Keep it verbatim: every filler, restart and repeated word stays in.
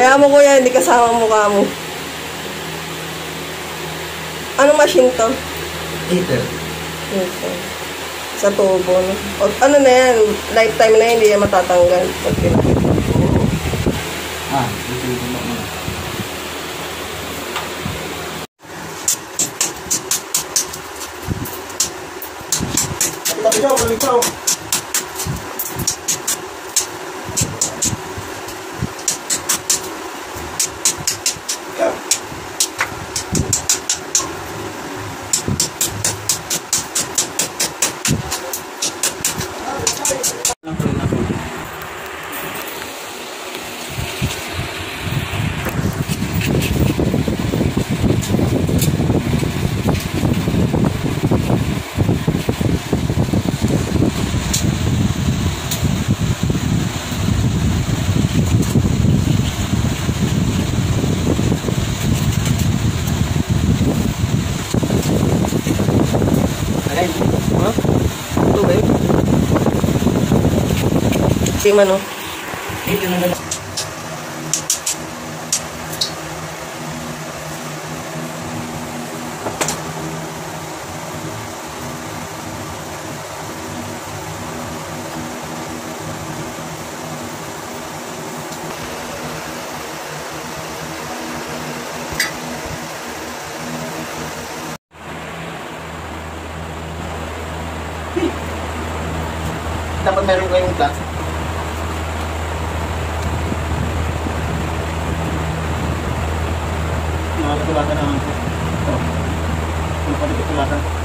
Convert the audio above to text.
Kaya mo kuya, hindi kasama ang mukha mo. Anong machine to? Heater. Heater. Sa tubo, no? O, ano na yan? Lifetime na yan, hindi yan matatanggal. Okay. Ah, ito yung mga. Balik balik balik. Di man, no? Dito na lang. Dapat meron kayong glass. Nakakatulakan naman po. Ito. Nakakatulakan.